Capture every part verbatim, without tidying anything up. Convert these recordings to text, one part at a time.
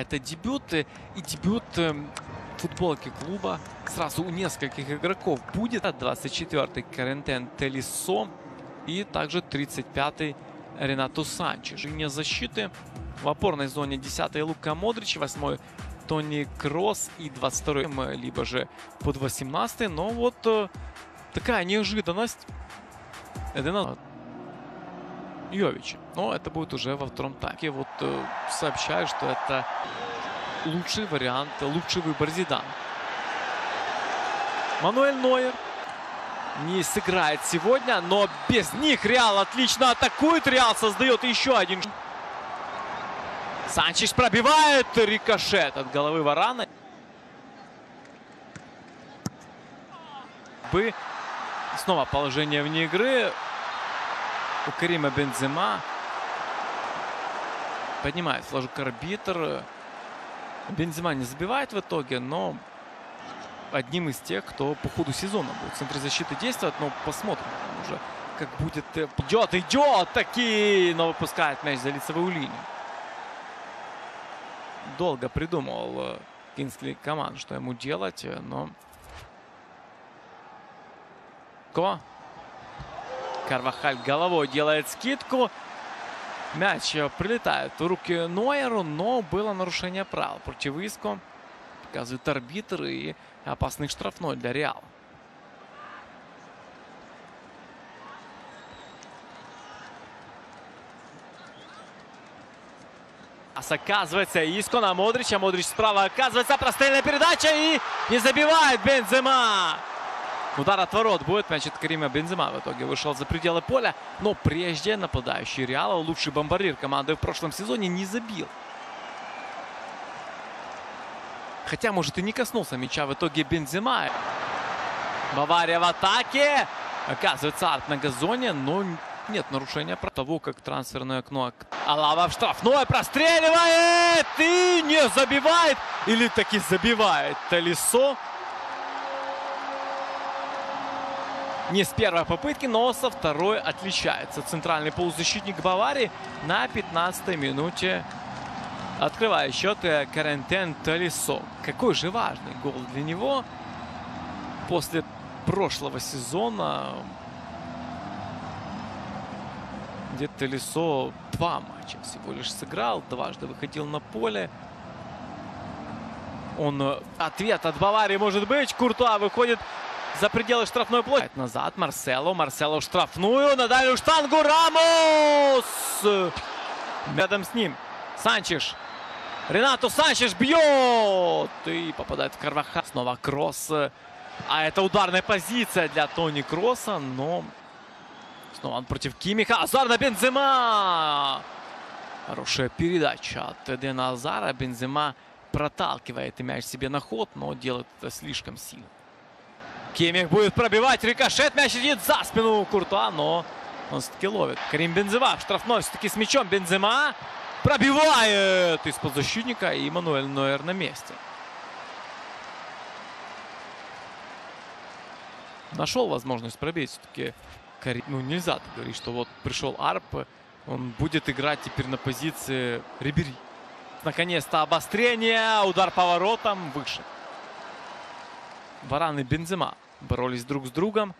Это дебют и дебют футболки клуба сразу у нескольких игроков будет. двадцать четвёртый Корентен Толисо и также тридцать пятый Ренату Санчеш. Линия защиты в опорной зоне десятый Лука Модрич, восьмой Тони Кросс и двадцать второй либо же под восемнадцатый. Но вот такая неожиданность Эдена Йовича. Но это будет уже во втором тайме. Вот э, сообщаю, что это лучший вариант, лучший выбор Зидана. Мануэль Нойер не сыграет сегодня, но без них Реал отлично атакует. Реал создает еще один. Санчеш пробивает, рикошет от головы Варана. Бы снова положение вне игры. У Карима Бензема поднимает флажок арбитр. Бензема не забивает в итоге, но одним из тех, кто по ходу сезона будет в центре защиты действовать. Но посмотрим уже, как будет. Идет, идет таки, но выпускает мяч за лицевую линию. Долго придумывал Кингсли команд, что ему делать, но... Ко? Карвахаль головой делает скидку. Мяч прилетает в руки Нойеру, но было нарушение правил против Иско. Показывает арбитр и опасный штрафной для Реала. Оказывается, Иско на Модрича. Модрич справа оказывается. Прострельная передача и не забивает Бензема. Удар от ворот будет. Мяч от Карима Бензема в итоге вышел за пределы поля. Но прежде нападающий Реала, лучший бомбардир команды в прошлом сезоне, не забил. Хотя, может, и не коснулся мяча в итоге Бензема. Бавария в атаке. Оказывается, арт на газоне, но нет нарушения того, как трансферное окно. Алава в штрафное простреливает и не забивает. Или таки забивает Толисо. Не с первой попытки, но со второй отличается. Центральный полузащитник Баварии на пятнадцатой минуте открывает счет Корентен Толисо. Какой же важный гол для него после прошлого сезона, где Толисо два матча всего лишь сыграл, дважды выходил на поле. Он ответ от Баварии может быть. Куртуа выходит за пределы штрафной площади. Назад Марсело. Марсело в штрафную. На дальнюю штангу Рамос. Рядом с ним Санчеш. Ренату Санчеш бьет. И попадает в Карвахаль. Снова Кросс. А это ударная позиция для Тони Кросса. Но снова он против Кимиха. Азар на Бензема. Хорошая передача от Эдена Азара. Бензема проталкивает мяч себе на ход, но делает это слишком сильно. Кимих будет пробивать, рикошет, мяч идет за спину Куртуа, но он все-таки ловит. Карим Бензема в штрафной все-таки с мячом. Бензема пробивает из-под защитника, и Мануэль Нойер на месте. Нашел возможность пробить все-таки. Ну, нельзя так говорить, что вот пришел Арп, он будет играть теперь на позиции Рибери. Наконец-то обострение, удар по воротам, выше. Варан и Бензема боролись друг с другом.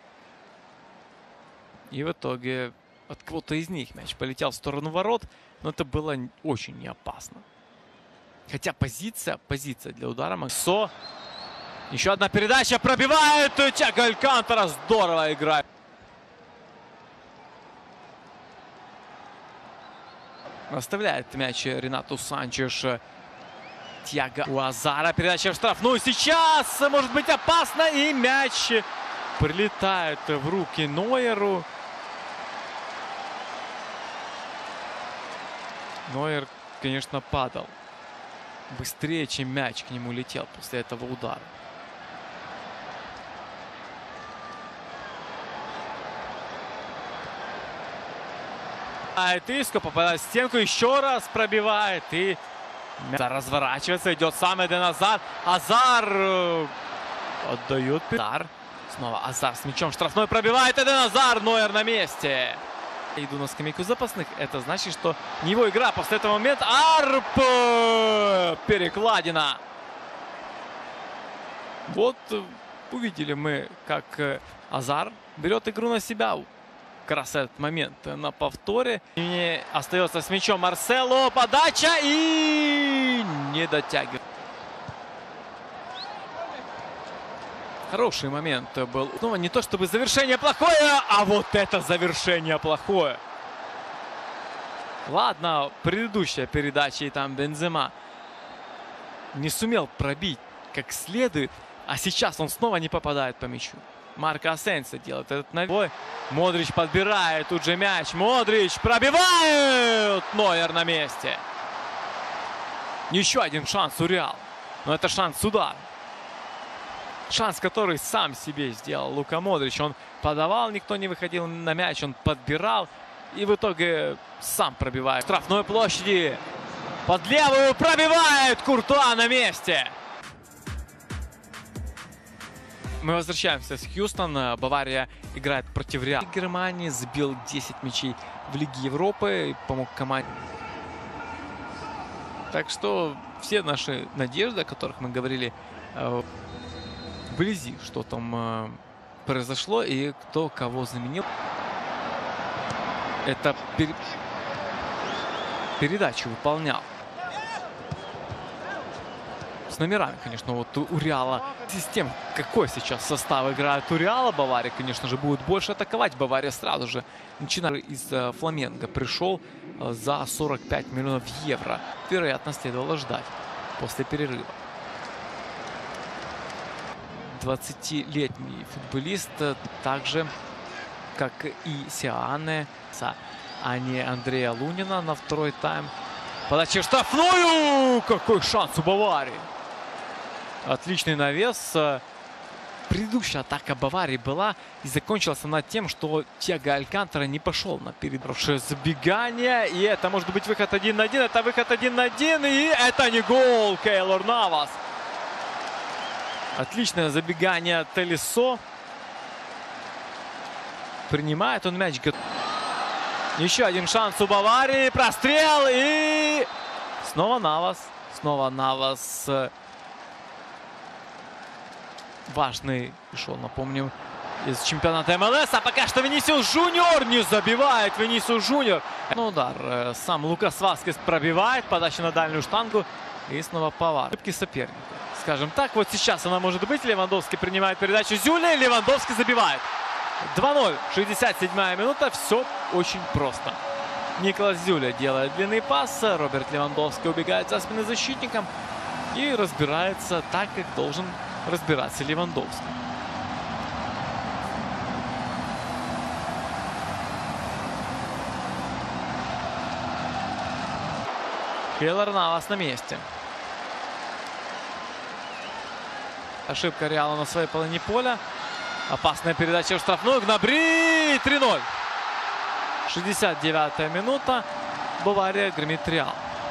И в итоге от кого-то из них мяч полетел в сторону ворот. Но это было очень не опасно. Хотя позиция, позиция для удара. Максо. Еще одна передача. Пробивает. Тиаго Алькантара здорово играет. Оставляет мяч Ренату Санчеш. Тиаго у Азара. Передача в штрафную. Сейчас может быть опасно. И мяч прилетает в руки Нойеру. Нойер, конечно, падал быстрее, чем мяч к нему летел после этого удара. Иско попадает в стенку. Еще раз пробивает. И разворачивается, идет сам Эден Азар. Азар отдает. Азар. Снова Азар с мячом. Штрафной пробивает Эден Азар. Нойер на месте. Иду на скамейку запасных. Это значит, что не его игра. После этого момента Арп перекладина. Вот увидели мы, как Азар берет игру на себя. Как раз этот момент на повторе. И остается с мячом Марсело. Подача и не дотягивает. Хороший момент был. Ну, не то чтобы завершение плохое, а вот это завершение плохое. Ладно, предыдущая передача и там Бензема не сумел пробить как следует. А сейчас он снова не попадает по мячу. Марко Асенсио делает этот навой. Модрич подбирает тут же мяч. Модрич пробивает. Нойер на месте. Еще один шанс у Реала. Но это шанс удара. Шанс, который сам себе сделал Лука Модрич. Он подавал, никто не выходил на мяч. Он подбирал. И в итоге сам пробивает. В штрафной площади. Под левую пробивает. Куртуа на месте. Мы возвращаемся с Хьюстона. Бавария играет против Реала. Германии сбил десять мячей в Лиге Европы. И помог команде. Так что все наши надежды, о которых мы говорили, вблизи, что там произошло и кто кого заменил. Это пер... передачу выполнял. С номерами, конечно, вот у Реала. Систем, какой сейчас состав играет у Реала, Бавария, конечно же, будет больше атаковать. Бавария сразу же начинает из Фламенго. Пришел за сорок пять миллионов евро. Вероятно, следовало ждать после перерыва. двадцатилетний футболист, так же, как и Сиане, а не Андрея Лунина на второй тайм. Подача в штрафную! Какой шанс у Баварии! Отличный навес. Предыдущая атака Баварии была и закончилась она тем, что Тиаго Алькантара не пошел на передачу. Забегание. И это может быть выход один на один. Это выход один на один. И это не гол. Кейлор Навас. Отличное забегание Телесо. Принимает он мяч. Еще один шанс у Баварии. Прострел. И снова Навас. Снова Навас. Важный пришел, напомню, из чемпионата эм эл эс. А пока что Винисиус Жуниор не забивает. Винисиус Жуниор. Ну, удар. Сам Лукас Васкес пробивает. Подача на дальнюю штангу. И снова повар. Ошибки соперника. Скажем так, вот сейчас она может быть. Левандовский принимает передачу Зюля. Левандовский забивает. два ноль. шестьдесят седьмая минута. Все очень просто. Николас Зюля делает длинный пас. Роберт Левандовский убегает за спины защитником. И разбирается так, как должен разбираться Левандовский. Кейлор Навас на месте. Ошибка Реала на своей половине поля. Опасная передача в штрафную. Гнабри! три ноль. шестьдесят девятая минута. Бавария громит Реал.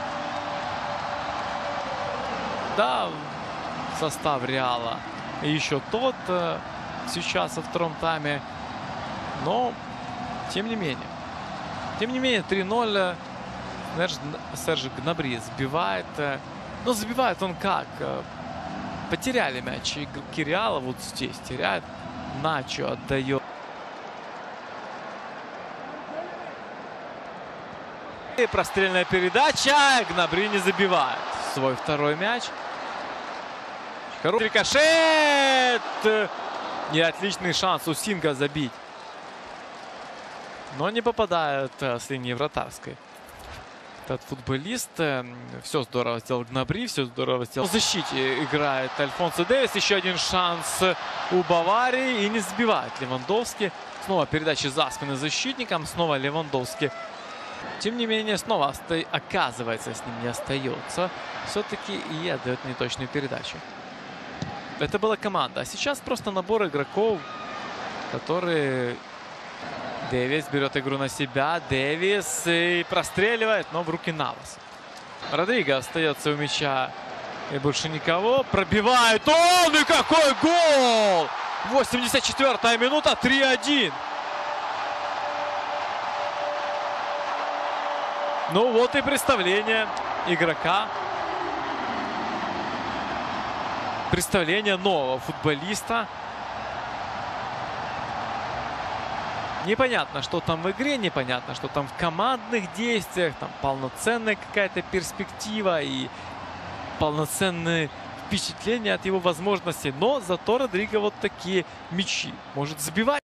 Да, состав Реала и еще тот э, сейчас во втором тайме. Но, тем не менее. Тем не менее, три ноль. Э, Серж Гнабри сбивает. Э, но забивает он как? Э, потеряли мяч. Игроки Реала вот здесь теряет. Начо отдает. И прострельная передача. Гнабри не забивает свой второй мяч. Рикошет! И отличный шанс у Синга забить. Но не попадает с линии вратарской. Этот футболист. Все здорово сделал Гнабри. Все здорово сделал. В защите играет Альфонсо Дэвис. Еще один шанс у Баварии. И не сбивает Левандовский. Снова передача за спины защитникам. Снова Левандовский. Тем не менее, снова оказывается, с ним не остается. Все-таки и отдает неточную передачу. Это была команда. А сейчас просто набор игроков, которые... Дэвис берет игру на себя. Дэвис и простреливает, но в руки Наваса. Родриго остается у мяча. И больше никого. Пробивает он! И какой гол! восемьдесят четвёртая минута. три один. Ну вот и представление игрока представление нового футболиста. Непонятно, что там в игре, непонятно, что там в командных действиях. Там полноценная какая-то перспектива и полноценные впечатления от его возможностей. Но зато Родриго вот такие мячи может забивать.